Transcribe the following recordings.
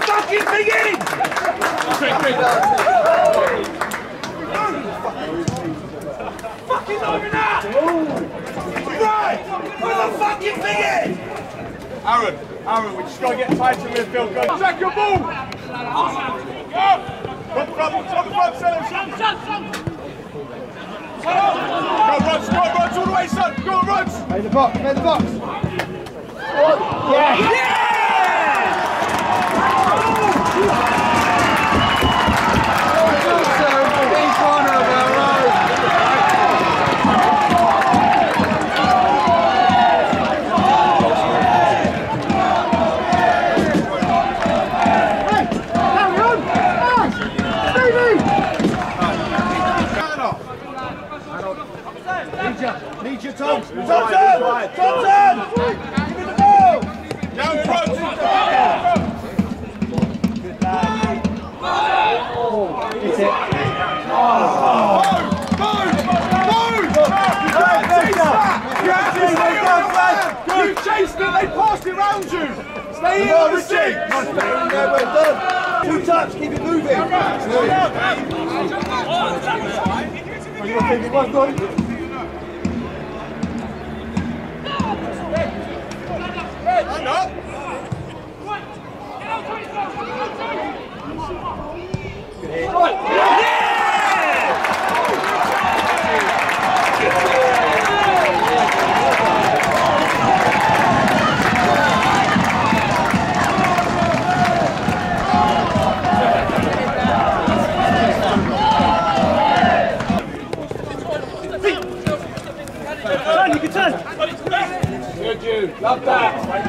fucking thing in! Fucking over now! Right! Put the fucking thing in! Aaron, we just got to get tight to midfield. Go, check your ball! Go! Top front, son! Go, runs all the way, son! Go, runs! Play the box, play the box! Yeah! Need your Thompson! Thompson! Give me the ball! Down front! Good lad. Hit it. You chased it, they passed it round you! Stay in on the six! Two taps, keep it moving. Stand up! Turn, you can turn! Good, you. Love that.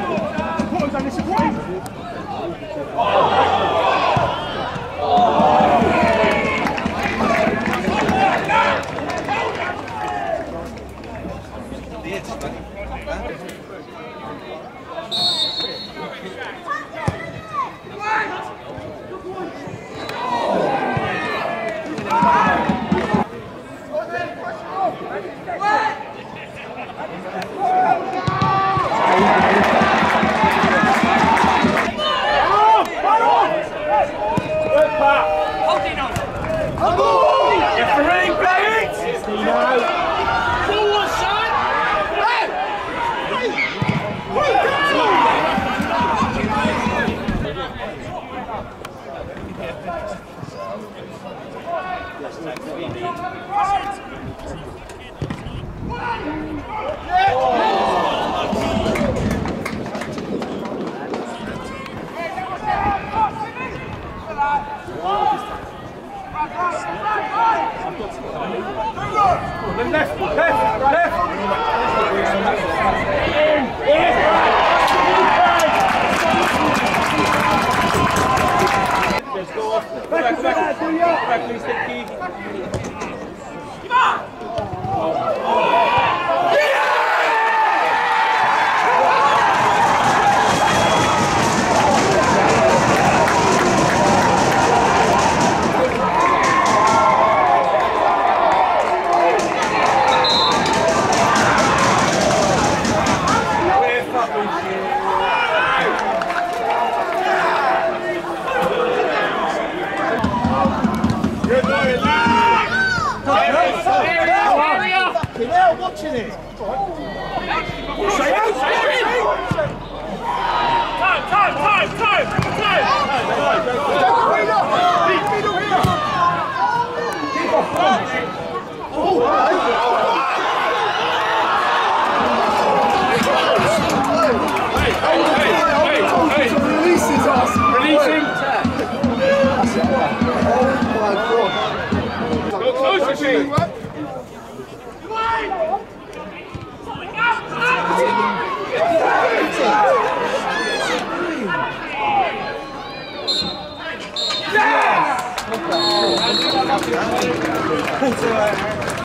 Watching it. Releasing us. Releasing. Oh my God. Go closer, Shane. Yes!